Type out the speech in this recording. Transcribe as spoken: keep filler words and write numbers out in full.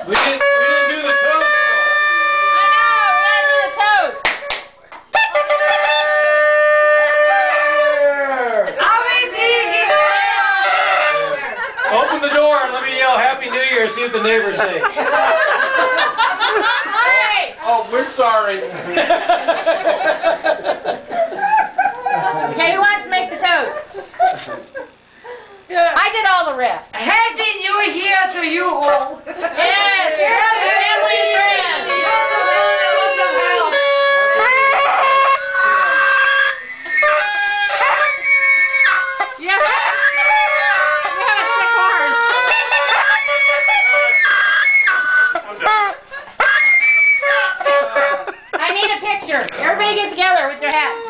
We didn't, we didn't do the toast. I know, we gotta do the toast. Open the door and let me yell Happy New Year, see what the neighbors say. Hey! Oh, we're sorry. Okay, who wants to make the toast? I did all the rest. Happy New Year to you all. Yes, here's to family and friends. Yeah. You have a sick horse. I need a picture. Everybody get together with your hats.